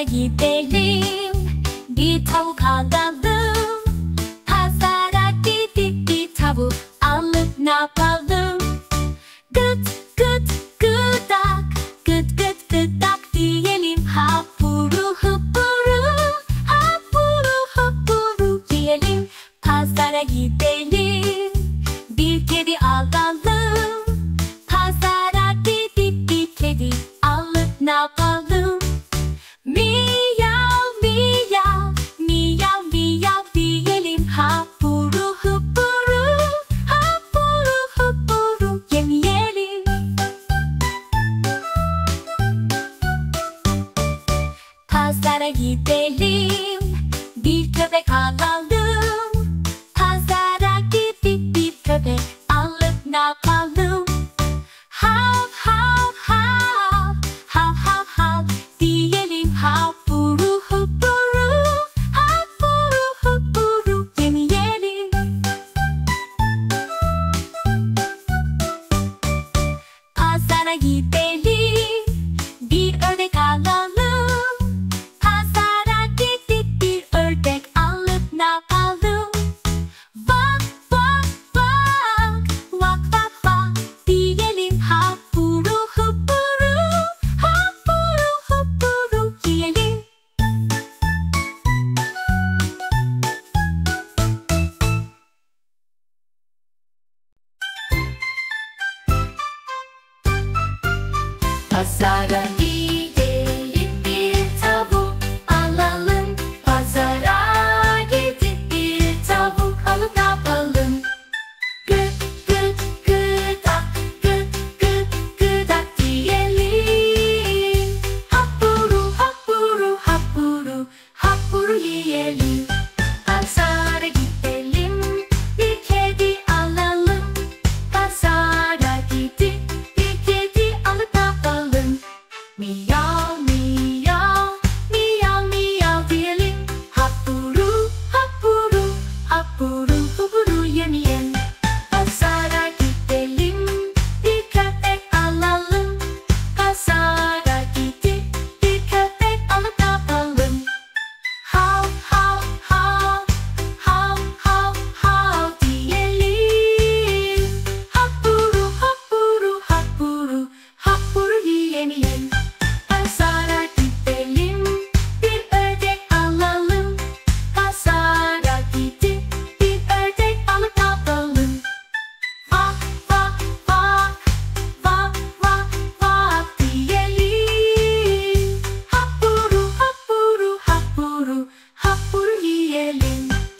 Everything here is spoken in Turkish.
Pazara gidelim, bir tavuk alalım. Pazara gidip bir tavuk alıp ne yapalım? Gıt gıt gıdak, gıt gıt gıdak diyelim. Hapuru hapuru, hapuru hapuru diyelim. Pazara gidelim, bir kedi alalım. Pazara gidip bir kedi alıp ne yapalım? Miyav miyav, miyav miyav diyelim. Hapuru hapuru, hapuru hapuru yemeyelim. Pazara gidelim, bir köpek alalım. Pazara gidip bir köpek alıp ne yapalım? Hav hav hav, hav hav hav diyelim. Hapuru hapuru, hapuru hapuru yemeyelim. Pazara gidelim, bir ördek alalım. Pazara gidip bir ördek alıp ne yapalım? Vak vak vak, vak vak vak diyelim. Hapuru hapuru, hapuru hapuru yiyelim. Pazara gidelim, bir tavuk alalım. Pazara gidip bir tavuk alıp ne yapalım? Gıt gıt gıdak, gıt gıt gıdak diyelim. Hapuru hapuru hapuru, hapuru yiyelim. Pazara gidelim, bir kedi alalım. Pazara gidip bir kedi alıp ne yapalım? Miyav miyav, miyav miyav diyelim. Hapuru hapuru, hapuru hapuru yemeyelim. Pazara gidelim, bir köpek alalım. Pazara gidip bir köpek alıp ne yapalım? Hav hav hav, hav hav hav diyelim. Hapuru hapuru hapuru, hapuru yiyemeyelim. Pazara gidelim, bir ördek alalım. Pazara gidip bir ördek alıp ne yapalım? Vak vak vak, vak vak vak diyelim. Hapuru hapuru hapuru, hapuru yiyelim.